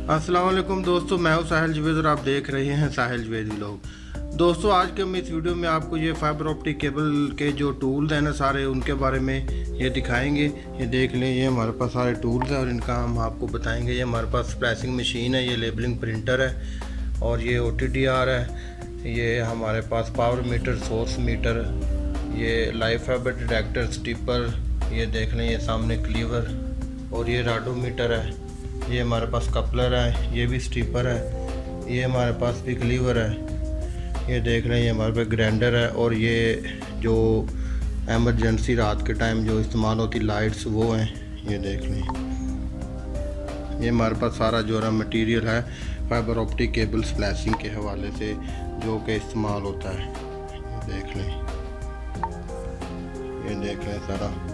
अस्सलाम वालेकुम दोस्तों, मैं हूं साहिल जवेद और आप देख रहे हैं साहिल जवेद व्लॉग। दोस्तों, आज के हम इस वीडियो में आपको ये फाइबर ऑप्टिक केबल के जो टूल्स हैं ना सारे, उनके बारे में ये दिखाएंगे। ये देख लें, ये हमारे पास सारे टूल्स हैं और इनका हम आपको बताएंगे। ये हमारे पास स्प्लाइसिंग मशीन है, ये लेबलिंग प्रिंटर है और ये OTDR है। ये हमारे पास पावर मीटर, सोर्स मीटर, ये लाइव फाइबर डिटेक्टर, स्टिपर, ये देख लें, ये सामने क्लीवर और ये राडोमीटर है। ये हमारे पास कपलर है, ये भी स्टिपर है, ये हमारे पास भी क्लीवर है। ये देख रहे हैं, ये हमारे पास ग्राइंडर है और ये जो एमरजेंसी रात के टाइम जो इस्तेमाल होती लाइट्स वो हैं। ये देख लें, ये हमारे पास सारा जो है मटेरियल है फाइबर ऑप्टिक केबल स्प्लाइसिंग के हवाले से जो कि इस्तेमाल होता है। ये देख लें, ये देख लें सारा